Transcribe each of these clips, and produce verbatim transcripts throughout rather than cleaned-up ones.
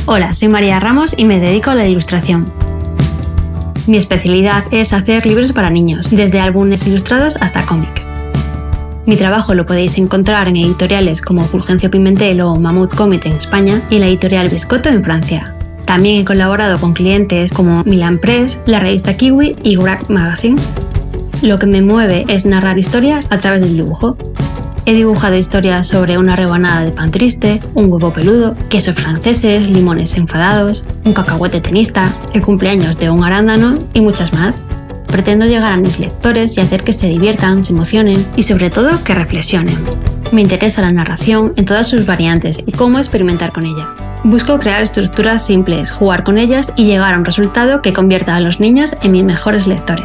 Hola, soy María Ramos y me dedico a la ilustración. Mi especialidad es hacer libros para niños, desde álbumes ilustrados hasta cómics. Mi trabajo lo podéis encontrar en editoriales como Fulgencio Pimentel o Mamut Comic en España y en la editorial Biscotto en Francia. También he colaborado con clientes como Milan Press, la revista Kiwi y Grag Magazine. Lo que me mueve es narrar historias a través del dibujo. He dibujado historias sobre una rebanada de pan triste, un huevo peludo, quesos franceses, limones enfadados, un cacahuete tenista, el cumpleaños de un arándano y muchas más. Pretendo llegar a mis lectores y hacer que se diviertan, se emocionen y sobre todo que reflexionen. Me interesa la narración en todas sus variantes y cómo experimentar con ella. Busco crear estructuras simples, jugar con ellas y llegar a un resultado que convierta a los niños en mis mejores lectores.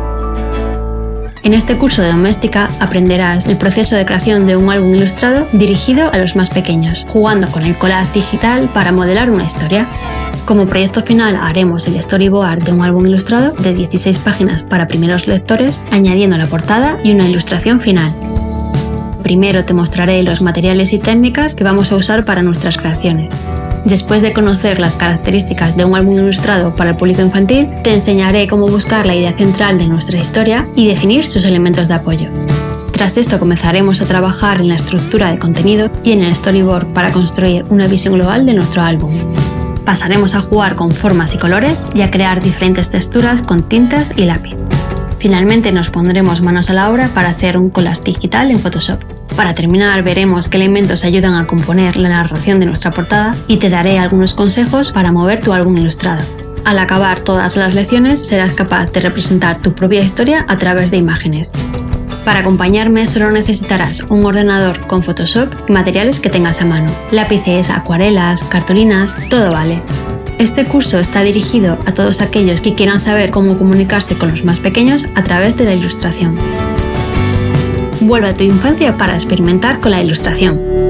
En este curso de doméstica aprenderás el proceso de creación de un álbum ilustrado dirigido a los más pequeños, jugando con el collage digital para modelar una historia. Como proyecto final haremos el storyboard de un álbum ilustrado de dieciséis páginas para primeros lectores, añadiendo la portada y una ilustración final. Primero te mostraré los materiales y técnicas que vamos a usar para nuestras creaciones. Después de conocer las características de un álbum ilustrado para el público infantil, te enseñaré cómo buscar la idea central de nuestra historia y definir sus elementos de apoyo. Tras esto comenzaremos a trabajar en la estructura de contenido y en el storyboard para construir una visión global de nuestro álbum. Pasaremos a jugar con formas y colores y a crear diferentes texturas con tintas y lápiz. Finalmente nos pondremos manos a la obra para hacer un collage digital en Photoshop. Para terminar veremos qué elementos ayudan a componer la narración de nuestra portada y te daré algunos consejos para mover tu álbum ilustrado. Al acabar todas las lecciones serás capaz de representar tu propia historia a través de imágenes. Para acompañarme solo necesitarás un ordenador con Photoshop y materiales que tengas a mano. Lápices, acuarelas, cartulinas, todo vale. Este curso está dirigido a todos aquellos que quieran saber cómo comunicarse con los más pequeños a través de la ilustración. Vuelve a tu infancia para experimentar con la ilustración.